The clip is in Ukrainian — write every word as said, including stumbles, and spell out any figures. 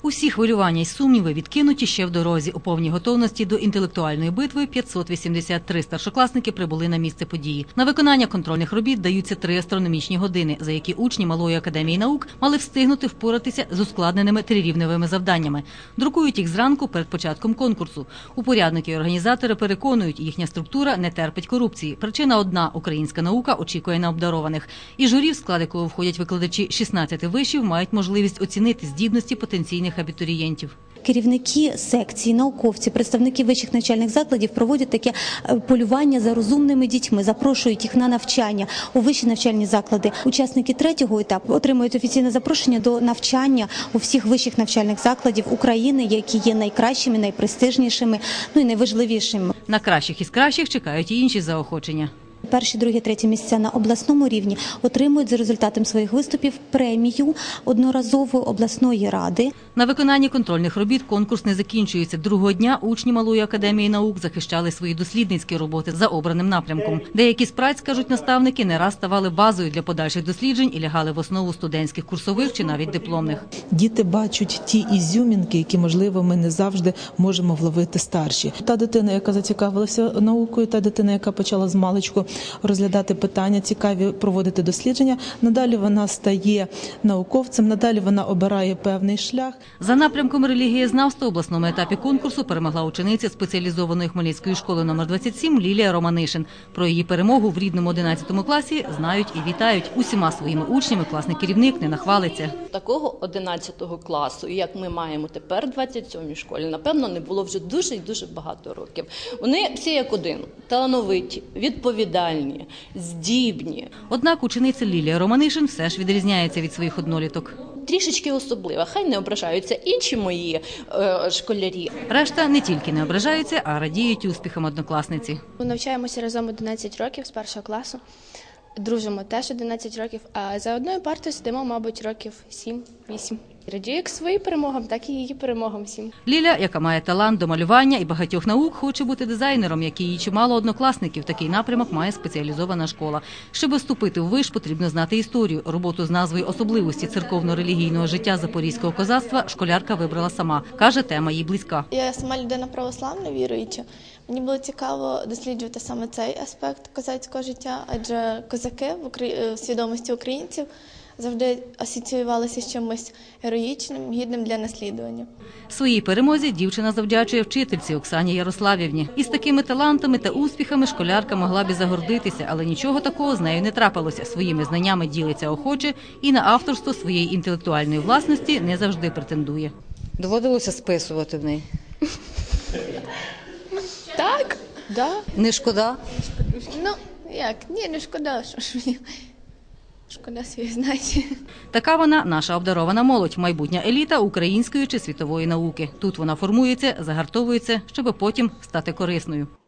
Усі хвилювання й сумніви відкинуті ще в дорозі. У повній готовності до інтелектуальної битви п'ятсот вісімдесят три старшокласники прибули на місце події. На виконання контрольних робіт даються три астрономічні години, за які учні Малої академії наук мали встигнути впоратися з ускладненими трирівневими завданнями. Друкують їх зранку перед початком конкурсу. Упорядники і організатори переконують, їхня структура не терпить корупції. Причина одна – українська наука очікує на обдарованих. І журі, в склад якого входять викладачі шістнадцяти вишів, мають можливість оцінити здібності потенційних абітурієнтів. Керівники секцій, науковці, представники вищих навчальних закладів проводять таке полювання за розумними дітьми, запрошують їх на навчання у вищі навчальні заклади. Учасники третього етапу отримують офіційне запрошення до навчання у всіх вищих навчальних закладів України, які є найкращими, найпрестижнішими, ну і найважливішими. На кращих із кращих чекають і інші заохочення. Перші, другі, треті місця на обласному рівні отримують за результатом своїх виступів премію одноразової обласної ради. На виконанні контрольних робіт конкурс не закінчується. Другого дня учні Малої академії наук захищали свої дослідницькі роботи за обраним напрямком. Деякі з праць, кажуть наставники, не раз ставали базою для подальших досліджень і лягали в основу студентських курсових чи навіть дипломних. Діти бачать ті ізюмінки, які, можливо, ми не завжди можемо вловити старші. Та дитина, яка зацікавилася наукою, та дитина, яка почала з маличку розглядати питання, цікаві проводити дослідження. Надалі вона стає науковцем, надалі вона обирає певний шлях. За напрямком релігієзнавства у обласному етапі конкурсу перемогла учениця спеціалізованої Хмельницької школи номер двадцять сім Лілія Романишин. Про її перемогу в рідному одинадцятому класі знають і вітають. Усіма своїми учнями класний керівник не нахвалиться. Такого одинадцятого класу, як ми маємо тепер в двадцять сьомій школі, напевно, не було вже дуже і дуже багато років. Вони всі як один – талановиті, відповідальні, здібні. Однак учениця Лілія Романишин все ж відрізняється від своїх одноліток. Трішечки особлива, хай не ображаються інші мої е, школярі. Решта не тільки не ображаються, а радіють успіхам однокласниці. Ми навчаємося разом одинадцять років з першого класу, дружимо теж одинадцять років, а за одною партою сидимо, мабуть, років сім-вісім. Радію як своїм перемогам, так і її перемогам всім. Ліля, яка має талант до малювання і багатьох наук, хоче бути дизайнером, як і її чимало однокласників. Такий напрямок має спеціалізована школа. Щоб вступити в виш, потрібно знати історію. Роботу з назвою «Особливості церковно-релігійного життя запорізького козацтва» школярка вибрала сама. Каже, тема їй близька. Я сама людина православна, віруюча. Мені було цікаво досліджувати саме цей аспект козацького життя, адже козаки в, Украї... в свідомості українців завжди асоціювалися з чимось героїчним, гідним для наслідування. Своїй перемозі дівчина завдячує вчительці Оксані Ярославівні. Із такими талантами та успіхами школярка могла б і загордитися, але нічого такого з нею не трапилося. Своїми знаннями ділиться охоче і на авторство своєї інтелектуальної власності не завжди претендує. Доводилося списувати в неї? Так, да. Не шкода? Ну, як? Ні, не шкода, що ж мені. Шкода свій знати. Така вона наша обдарована молодь, майбутня еліта української чи світової науки. Тут вона формується, загартовується, щоб потім стати корисною.